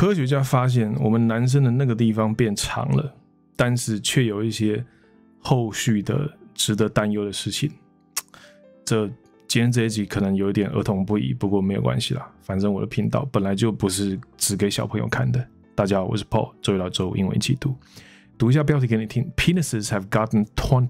科学家发现我们男生的那个地方变长了，但是却有一些后续的值得担忧的事情。今天这一集可能有一点儿童不宜，不过没有关系啦，反正我的频道本来就不是只给小朋友看的。大家好，我是 Paul， 周一到周五英文一起读一下标题给你听。Penises have gotten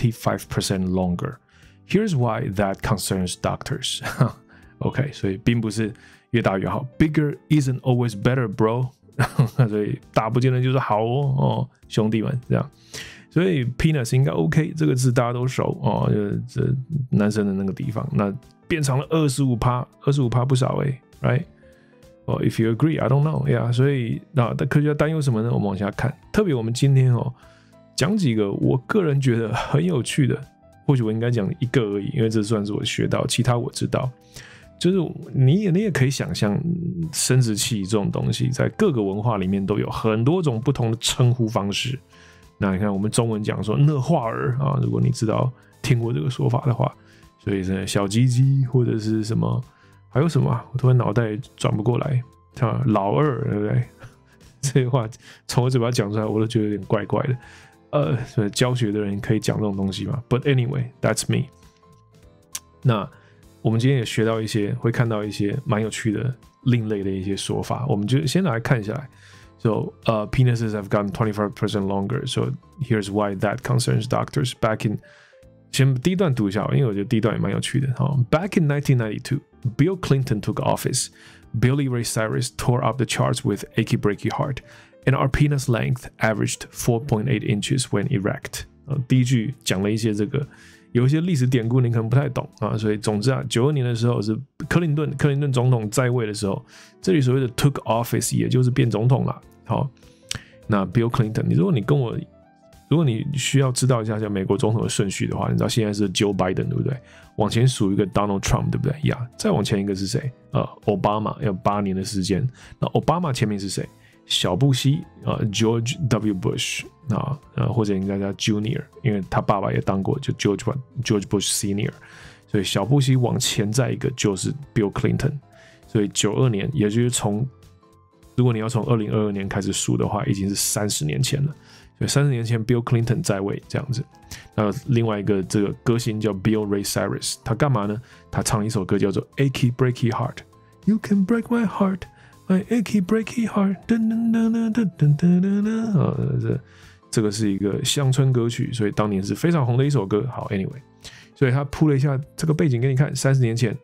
25% longer. Here's why that concerns doctors. OK， 所以并不是越大越好。Bigger isn't always better, bro. 所以大不见得就是好哦，兄弟们这样。所以 penis 应该 OK， 这个字大家都熟哦，就是这男生的那个地方，那变长了 25%， 不少right？ If you agree, I don't know， yeah， 所以科学家担忧什么呢？我们往下看，特别我们今天讲几个我个人觉得很有趣的，或许我应该讲一个而已，因为这算是我学到，其他我知道。就是你也可以想象，生殖器这种东西在各个文化里面都有很多种不同的称呼方式。那你看，我们中文讲说“那化儿”啊，如果你听过这个说法的话，所以是小鸡鸡或者是什么，还有什么？我突然脑袋转不过来，老二，对不对？这些话从我嘴巴讲出来，我都觉得有点怪怪的。所以教学的人可以讲这种东西嘛 ？But anyway, that's me。那我们今天也学到一些，会看到一些蛮有趣的、另类的一些说法，我们就先来看下来。So, penises have gotten 25% longer. So here's why that concerns doctors. 先第一段读一下，因为我觉得第一段也蛮有趣的。Back in 1992, Bill Clinton took office. Billy Ray Cyrus tore up the charts with Achy Breaky Heart, and our penis length averaged 4.8 inches when erect. 第一句讲了一些这个，有一些历史典故你可能不太懂啊，所以总之92年的时候是克林顿总统在位的时候，这里所谓的 took office 也就是变总统了。好，那 Bill Clinton， 如果你需要知道一下美国总统的顺序的话，你知道现在是 Joe Biden 对不对？往前数一个 Donald Trump 对不对？呀，再往前一个是谁？Obama 要8年的时间。那 Obama 前面是谁？小布希George W. Bush 或者应该叫 Junior， 因为他爸爸也当过，就 George Bush Senior。所以小布希往前再一个就是 Bill Clinton。所以92年，也就是如果你要从2022年开始数的话，已经是30年前了。所以30年前 Bill Clinton 在位这样子。那另外一个这个歌星叫 Bill Ray Cyrus， 他干嘛呢？他唱了一首歌叫做 Achy Breaky Heart。You can break my heart, my achy breaky heart。这个是一个乡村歌曲，所以当年是非常红的一首歌。好 ，Anyway， 所以他铺了一下这个背景给你看。30年前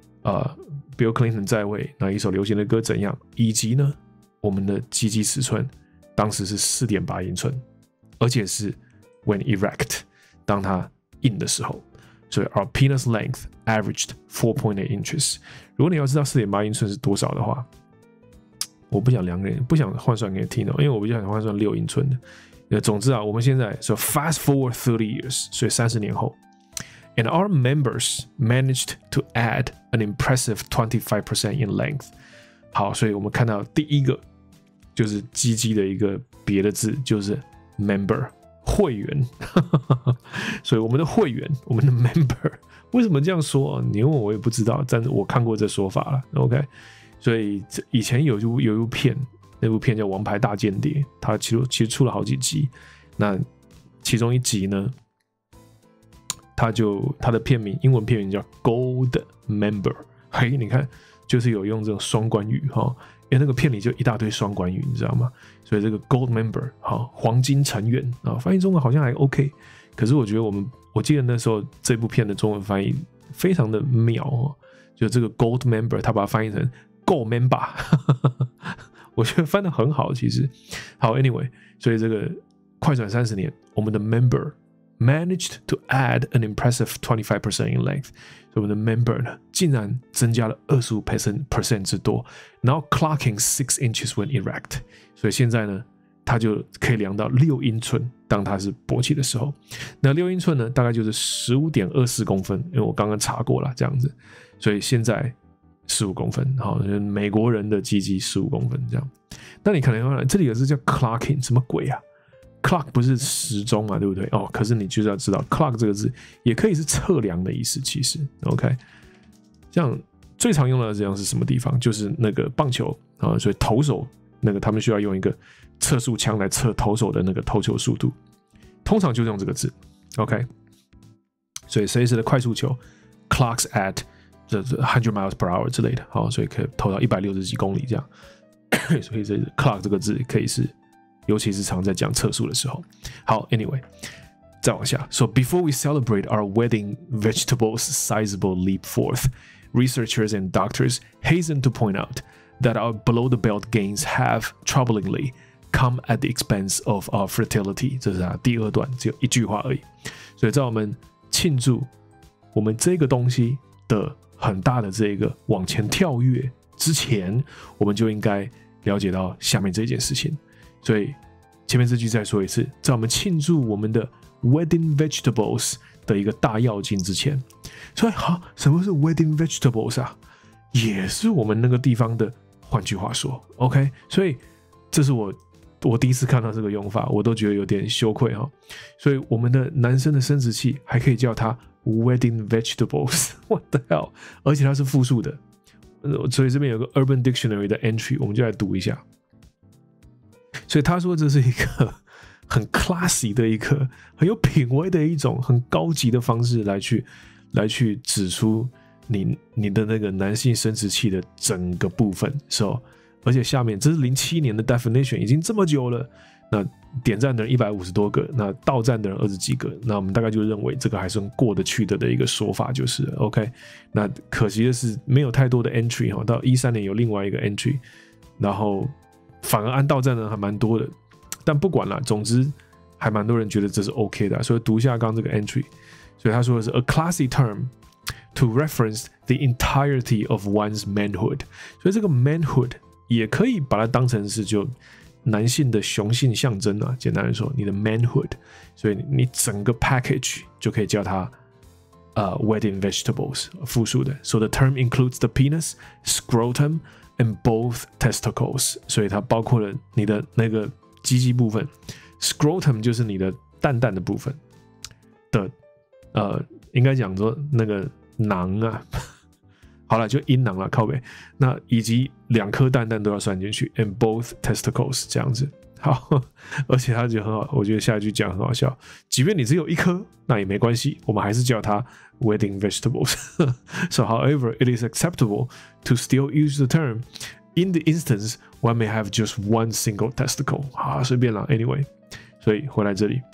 Bill Clinton 在位，那一首流行的歌怎样？以及呢，我们的鸡鸡尺寸当时是 4.8 英寸，而且是 when erect， 当它硬的时候。所以 our penis length averaged 4.8 inches。如果你要知道 4.8 英寸是多少的话，我不想换算给你听因为我比较想换算6英寸的。总之我们现在so fast forward 30 years， 所以30年后。And our members managed to add an impressive 25% in length。 好，所以我们看到第一个就是鸡鸡的一个别的字，就是 member 会员。所以我们的会员，我们的 member， 为什么这样说你问我也不知道，但是我看过这说法了。OK， 所以以前有一部片，那部片叫《王牌大间谍》，它其实出了好几集。那其中一集呢，它的英文片名叫 Gold Member。嘿，你看，就是有用这种双关语因为那个片里就一大堆双关语，你知道吗？所以这个 Gold Member 黄金成员翻译中文好像还 OK。可是我觉得我记得那时候这部片的中文翻译非常的妙就这个 Gold Member， 他把它翻译成 Gold Member， 我觉得翻得很好，其实。好 ，Anyway， 所以这个快转30年，我们的 Member managed to add an impressive 25% in length， 所以我们的 member 呢，竟然增加了 25% 之多，然后 clocking 6 inches when erect， 所以现在呢，它就可以量到6英寸，当它是勃起的时候。那6英寸呢，大概就是 15.24 公分，因为我刚刚查过了，这样子，所以现在15公分，好，美国人的鸡鸡15公分这样。那你可能要这里也是叫 clocking， 什么鬼啊？Clock 不是时钟嘛，对不对？可是你就是要知道 ，clock 这个字也可以是测量的意思。其实 ，OK， 像最常用的这样是什么地方？就是那个棒球所以投手那个他们需要用一个测速枪来测投手的那个投球速度，通常就用这个字 ，OK。所以谁的快速球 ，clocks at 100 miles per hour 之类的，好，所以可以投到160几公里这样。所以这 clock 这个字可以是，尤其是常在讲测速的时候。好 ，anyway， 再往下。So before we celebrate our wedding vegetables' sizable leap forth, researchers and doctors hasten to point out that our below-the-belt gains have troublingly come at the expense of our fertility。这是第二段，只有一句话而已。所以在我们庆祝我们这个东西的很大的这个往前跳跃之前，我们就应该了解到下面这件事情。所以前面这句再说一次，在我们庆祝我们的 wedding vegetables 的一个大跃进之前，所以什么是 wedding vegetables 啊？也是我们那个地方的，换句话说 ，OK， 所以这是我第一次看到这个用法，我都觉得有点羞愧哈。所以我们的男生的生殖器还可以叫它 wedding vegetables，what the hell？ 而且它是复数的，所以这边有个 Urban Dictionary 的 entry， 我们就来读一下。所以他说这是一个很 classy 的一个很有品味的一种很高级的方式来去指出你的那个男性生殖器的整个部分。So， 而且下面这是07年的 definition， 已经这么久了。那点赞的人150多个，那到站的人20几个，那我们大概就认为这个还算过得去的一个说法就是 OK。那可惜的是没有太多的 entry 哈，到13年有另外一个 entry， 然后反而按到站的人还蛮多的。但不管啦，总之还蛮多人觉得这是 OK 的，所以读一下刚刚这个 entry。所以他说的是 a classy term to reference the entirety of one's manhood。所以这个 manhood 也可以把它当成是就男性的雄性象征啊，简单来说，你的 manhood， 所以你整个 package 就可以叫它wedding vegetables 复数的。So the term includes the penis, scrotum, and both testicles。所以它包括了你的那个鸡鸡部分 ，scrotum 就是你的蛋蛋的部分的，应该讲说那个囊啊。好了，就阴囊了，靠北。那以及2颗蛋蛋都要算进去 ，and both testicles 这样子。好，而且他就很好，我觉得下一句讲很好笑。即便你只有1颗，那也没关系，我们还是叫它 wedding vegetables。So, however, it is acceptable to still use the term in the instance one may have just one single testicle。好，随便啦 ，anyway。所以回来这里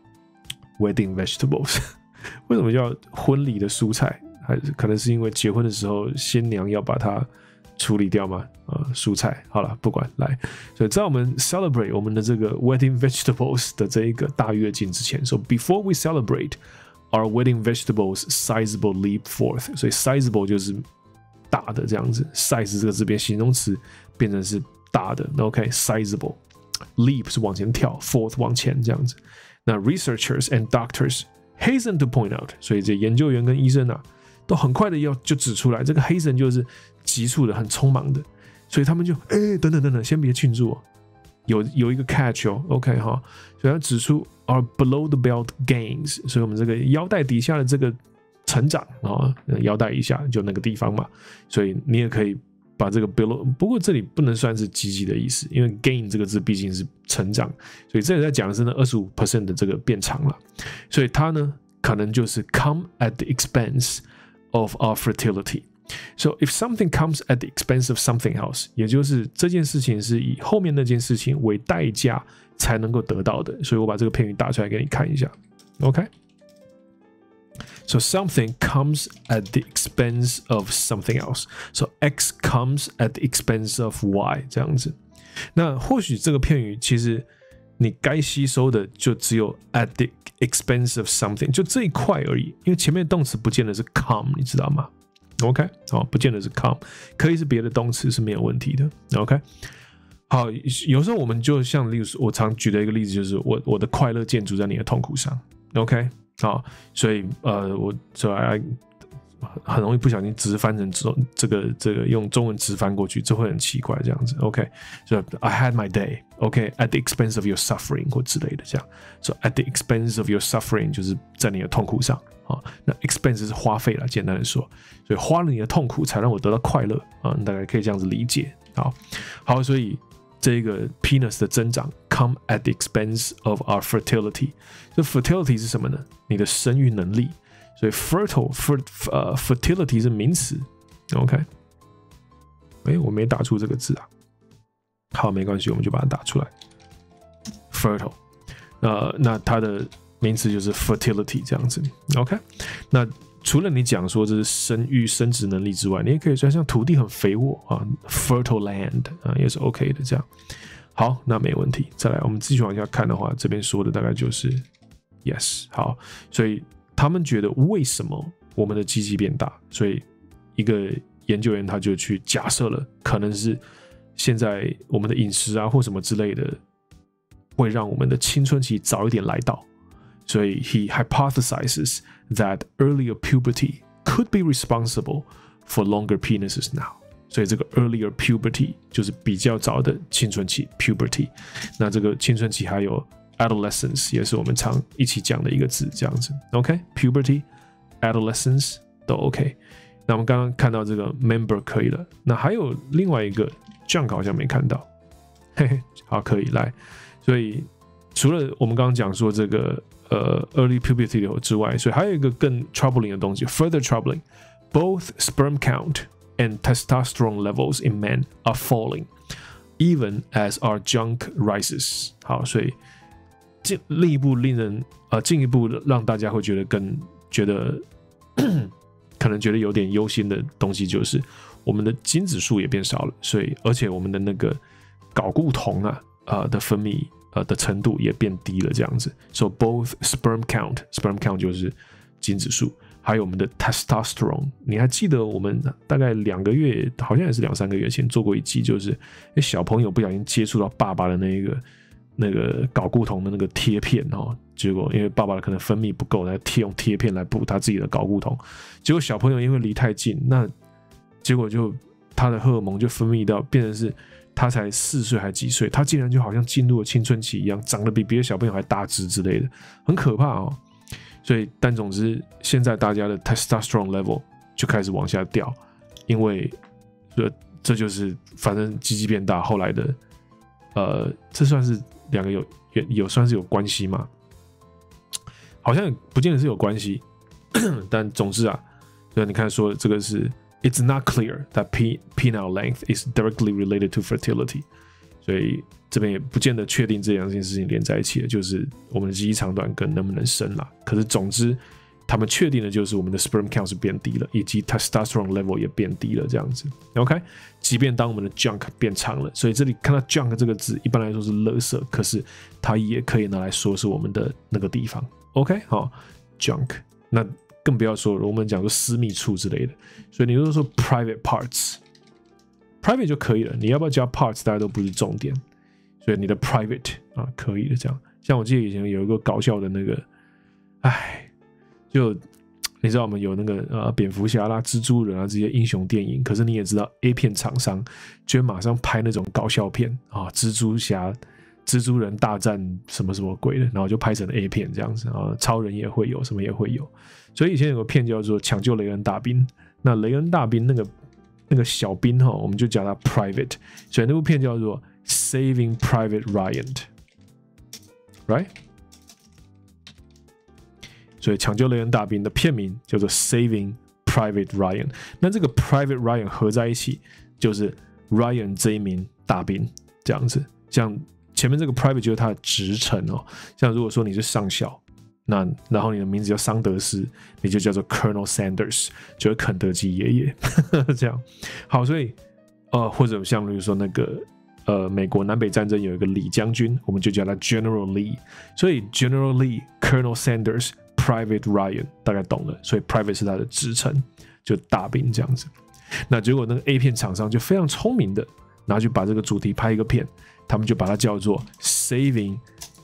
，wedding vegetables 为什么叫婚礼的蔬菜？还是可能是因为结婚的时候新娘要把它处理掉吗？蔬菜好了，不管来。所以在我们 celebrate 我们的这个 wedding vegetables 的这一个大跃进之前 ，so before we celebrate our wedding vegetables sizable leap forth， 所以 sizable 就是大的这样子 ，size 这个字变形容词变成是大的 ，OK sizable leap 是往前跳 ，forth 往前这样子。那 researchers and doctors hasten to point out， 所以这研究员跟医生啊。都很快的就指出来，这个 hasten 就是急促的、很匆忙的，所以他们就等等，先别庆祝哦，有一个 catch 哦 ，OK 哈，所以他指出 our below the belt gains， 所以我们这个腰带底下的这个成长啊，腰带以下就那个地方嘛，所以你也可以把这个 below， 不过这里不能算是积极的意思，因为 gain 这个字毕竟是成长，所以这里在讲的是那 25% 的这个变长了，所以它呢可能就是 come at the expense of our fertility. So if something comes at the expense of something else， 也就是这件事情是以后面那件事情为代价才能够得到的，所以我把这个片语打出来给你看一下 OK So something comes at the expense of something else. So X comes at the expense of Y 这样子。那或许这个片语其实你该吸收的就只有 at the expense of something， 就这一块而已，因为前面动词不见得是 come， 你知道吗 ？OK， 好，不见得是 come， 可以是别的动词是没有问题的。OK， 好，有时候我们就像例如我常举的一个例子就是我的快乐建筑在你的痛苦上。OK， 好，所以我很容易不小心直翻成这个用中文直翻过去，这会很奇怪这样子。OK， 所以 I had my day。OK，at the expense of your suffering 或之类的这样。So at the expense of your suffering 就是在你的痛苦上啊。那 expense 是花费啦，简单的说，所以花了你的痛苦才让我得到快乐啊。你大概可以这样子理解。好，所以这个 penis 的增长 come at the expense of our fertility。这 fertility 是什么呢？你的生育能力。所以 fertility 是名词 ，OK？ 我没打出这个字啊。好，没关系，我们就把它打出来。fertile， 那它的名词就是 fertility 这样子 ，OK？ 那除了你讲说这是生育生殖能力之外，你也可以说像土地很肥沃啊 ，fertile land 啊也是 OK 的这样。好，那没问题。再来，我们继续往下看的话，这边说的大概就是 yes。好，所以他们觉得为什么我们的鸡鸡变大？所以一个研究员他就去假设了，可能是现在我们的饮食啊或什么之类的，会让我们的青春期早一点来到。所以 he hypothesizes that earlier puberty could be responsible for longer penises now。所以这个 earlier puberty 就是比较早的青春期 puberty。那这个青春期还有 adolescence 也是我们常一起讲的一个字，这样子。OK， puberty adolescence 都 OK。那我们刚刚看到这个 member 可以了，那还有另外一个 junk 好像没看到，嘿嘿，好，可以来。所以除了我们刚刚讲说这个early puberty 之外，所以还有一个更 troubling 的东西 ，further troubling， both sperm count and testosterone levels in men are falling, even as our junk rises。好，所以进一步让大家会觉得可能觉得有点忧心的东西，就是我们的精子数也变少了，所以而且我们的那个睾固酮的分泌的程度也变低了，这样子。So both sperm count 就是精子数，还有我们的 testosterone。你还记得我们大概2个月，好像也是2-3个月前做过一集，就是小朋友不小心接触到爸爸的那个睾固酮的那个贴片哦，结果因为爸爸可能分泌不够，来用贴片来补他自己的睾固酮，结果小朋友因为离太近，那结果就他的荷尔蒙就分泌到变成是。他才4岁还几岁，他竟然就好像进入了青春期一样，长得比别的小朋友还大只之类的，很可怕哦。所以，但总之，现在大家的 testosterone level 就开始往下掉，因为这就是反正鸡鸡变大，后来的这算是2个有算是有关系吗？好像不见得是有关系，但总之啊，对，你看说这个是。It's not clear that penile length is directly related to fertility， 所以这边也不见得确定这两件事情连在一起的，就是我们的鸡鸡长短跟能不能生啦。可是总之，他们确定的就是我们的 sperm count 是变低了，以及 testosterone level 也变低了，这样子。OK， 即便当我们的 junk 变长了，所以这里看到 junk 这个字，一般来说是垃圾，可是它也可以拿来说是我们的那个地方。OK， 好 ，junk 那。更不要说我们讲说私密处之类的，所以你如果说 private parts，private 就可以了。你要不要加 parts， 大家都不是重点。所以你的 private 可以的这样。像我记得以前有一个搞笑的那个，就你知道我们有那个蝙蝠侠啦、蜘蛛人啊这些英雄电影，可是你也知道 A 片厂商就会马上拍那种搞笑片啊，蜘蛛侠。蜘蛛人大战什么什么鬼的，然后就拍成 A 片这样子啊，超人也会有，什么也会有。所以以前有个片叫做《抢救雷恩大兵》，那雷恩大兵那个小兵哈，我们就叫他 Private， 所以那部片叫做 Saving Private Ryan，right？ 所以抢救雷恩大兵的片名叫做 Saving Private Ryan， 那这个 Private Ryan 合在一起就是 Ryan 这一名大兵这样子，像。前面这个 private 就是他的职称哦，像如果说你是上校，那然后你的名字叫桑德斯，你就叫做 Colonel Sanders， 就是肯德基爷爷这样。好，所以或者像比如说那个美国南北战争有一个李将军，我们就叫他 General Lee， 所以 General Lee、Colonel Sanders、Private Ryan 大概懂了，所以 private 是他的职称，就大兵這樣子。那結果那個 A 片廠商就非常聰明的，然後就把這個主題拍一個片，他們就把它叫做 Saving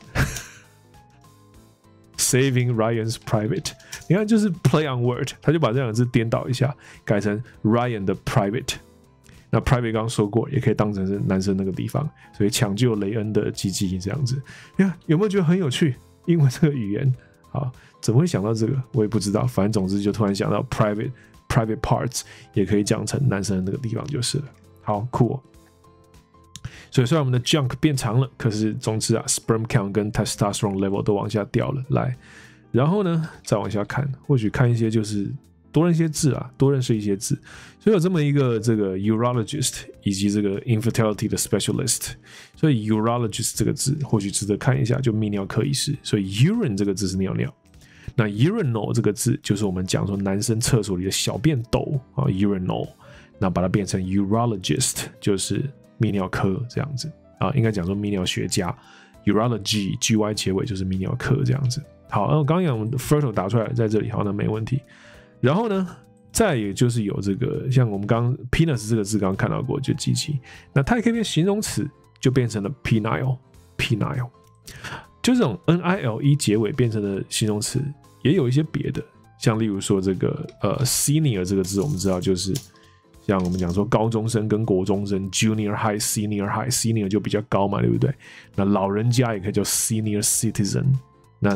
Ryan's Private。你看就是 play on word， 他就把這兩個字顛倒一下，改成 Ryan 的 Private。那 Private 剛剛說過，也可以當成是男生那個地方，所以搶救雷恩的雞雞這樣子。你看有沒有覺得很有趣？英文這個語言，好，怎麼會想到這個？我也不知道，反正總之就突然想到 private parts 也可以講成男生的那個地方就是了。好酷哦。 所以虽然我们的 junk 变长了，可是总之啊 ，sperm count 跟 testosterone level 都往下掉了。来，然后呢，再往下看，或许看一些就是多认一些字啊，多认识一些字。所以有这么一个这个 urologist 以及这个 infertility 的 specialist。所以 urologist 这个字或许值得看一下，就泌尿科医师。所以 urine 这个字是尿尿。那 urinal 这个字就是我们讲说男生厕所里的小便斗啊 urinal， 那把它变成 urologist 就是泌尿科这样子啊，应该讲说泌尿学家 urology gy 结尾就是泌尿科这样子。好，那我刚刚讲 fertile 打出来在这里，好，那没问题。然后呢，再也就是有这个像我们刚刚 penis 这个字刚刚看到过，就鸡鸡，那它也可以变形容词，就变成了 penile， 就这种 nile 结尾变成的形容词。也有一些别的，像例如说这个senior 这个字，我们知道就是像我们讲说高中生跟国中生 junior high senior 就比较高嘛，对不对？那老人家也可以叫 senior citizen， 那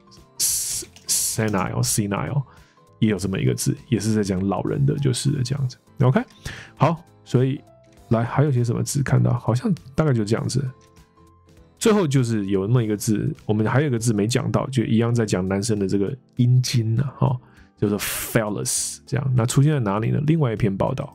senile 也有这么一个字，也是在讲老人的，就是这样子。OK， 好，所以来还有些什么字看到，好像大概就这样子。最后就是有那么一个字，我们还有一个字没讲到，就一样在讲男生的这个阴茎啊，叫做 phallus， 这样。那出现在哪里呢？另外一篇报道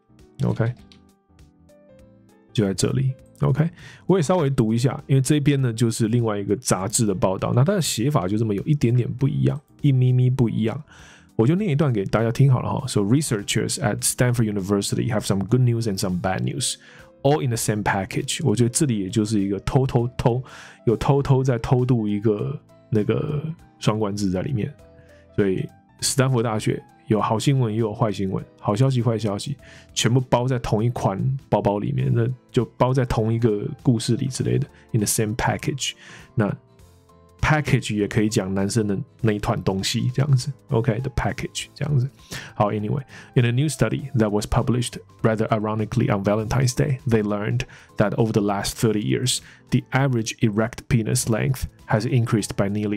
，OK， 就在这里 ，OK， 我也稍微读一下，因为这边呢就是另外一个杂志的报道，那它的写法就这么有一点点不一样，一咪咪不一样。我就念一段给大家听好了哈。So researchers at Stanford University have some good news and some bad news.All in the same package， 我觉得这里也就是一个偷在偷渡一个那个双关字在里面，所以斯坦福大学有好新闻也有坏新闻，好消息坏消息全部包在同一款包包里面，那就包在同一个故事里之类的 ，in the same package。那 package 也可以讲男生的那一团东西这样子 ，OK， the package 这样子。好 ，Anyway， in a new study that was published rather ironically on Valentine's Day, they learned that over the last 30 years, the average erect penis length has increased by nearly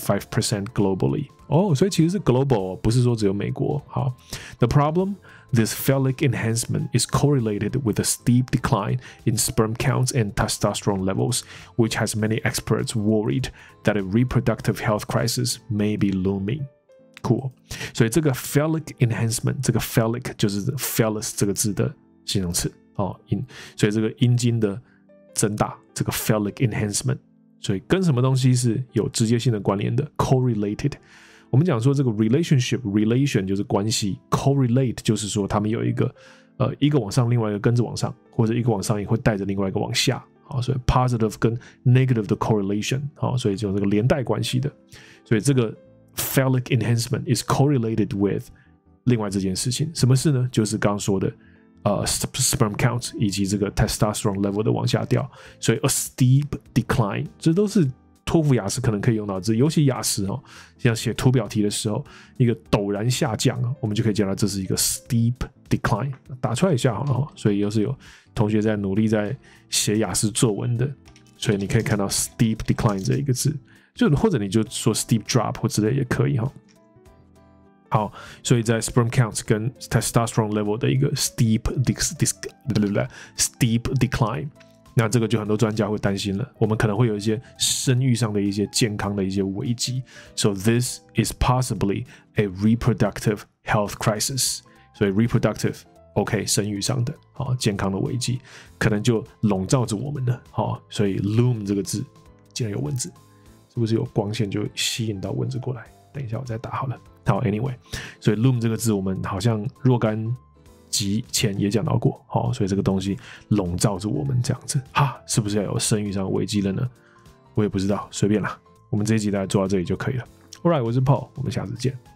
25% globally. 哦，所以其实是 global， 不是说只有美国。好 ，The problem.This phallic enhancement is correlated with a steep decline in sperm counts and testosterone levels, which has many experts worried that a reproductive health crisis may be looming. Cool. 所以这个 phallic enhancement， 这个 phallic 就是 phallus 这个字的形容词哦，所以这个阴茎的增大，这个 phallic enhancement， 所以跟什么东西是有直接性的关联的 ？correlated。我们讲说这个 relation 就是关系 ，correlate 就是说他们有一个一个往上，另外一个跟着往上，或者一个往上也会带着另外一个往下，好，所以 positive 跟 negative 的 correlation， 好，所以就有这个连带关系的，所以这个 phallic enhancement is correlated with 另外这件事情，什么事呢？就是刚刚说的sperm count 以及这个 testosterone level 的往下掉，所以 a steep decline， 这都是托福雅思可能可以用到字，尤其雅思像写图表题的时候，一个陡然下降我们就可以讲到这是一个 steep decline， 打出来一下好了所以又是有同学在努力在写雅思作文的，所以你可以看到 steep decline 这一个字，就或者你就说 steep drop 或之类也可以好，所以在 sperm count 跟 testosterone level 的一个 steep decline。那这个就很多专家会担心了，我们可能会有一些生育上的一些健康的一些危机 ，So this is possibly a reproductive health crisis。所以 reproductive OK 生育上的健康的危机，可能就笼罩着我们了所以 loom 这个字既然有蚊子，是不是有光线就吸引到蚊子过来？等一下我再打好了。好 ，Anyway， 所以 loom 这个字我们好像若干集前也讲到过，所以这个东西笼罩着我们这样子，是不是要有生育上的危机了呢？我也不知道，随便啦。我们这一集大家做到这里就可以了。Alright， 我是 Paul， 我们下次见。